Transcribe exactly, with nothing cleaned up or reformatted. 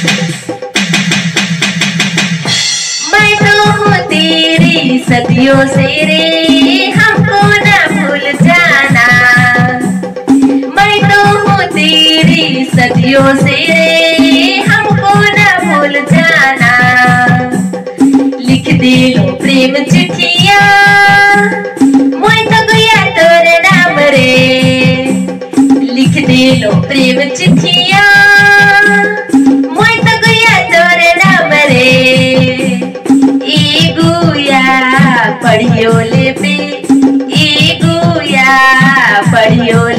मैं तो हूँ तेरी सदियों से रे, हमको ना भूल जाना। मैं तो हूँ तेरी सदियों से रे, हमको ना भूल जाना। लिख दे लो प्रेम चिट्ठिया, मैं तो गया तोर नाम रे। लिख दे लो प्रेम चिट्ठिया, मैं तो गया तोर नाम रे। ए गुया पढ़ियो ले पे, ए गुया पढ़ियो